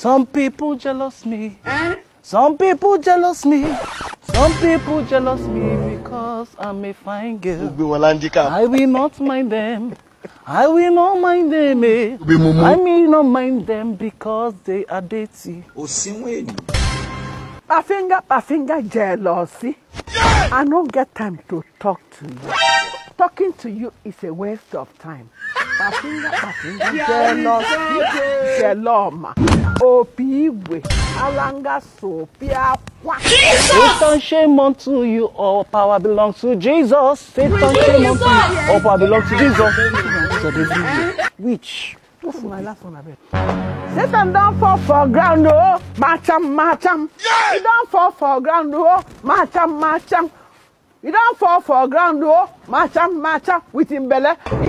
Some people jealous me. Some people jealous me. Some people jealous me because I'm a fine girl. I will not mind them. I will not mind them. I will not mind them because they are dirty. My finger jealousy. I don't get time to talk to you. Talking to you is a waste of time. My finger jealousy. Jeloma. Opiwe. Alanga Sophia. Satan, shame unto you. All power belongs to Jesus. Satan, shame unto you. All power belongs to Jesus. Which? What's my last one, I bet? Satan don't fall for ground, oh, macham. You don't fall for ground, oh, macham. You don't fall for ground, oh, macham, with him belly.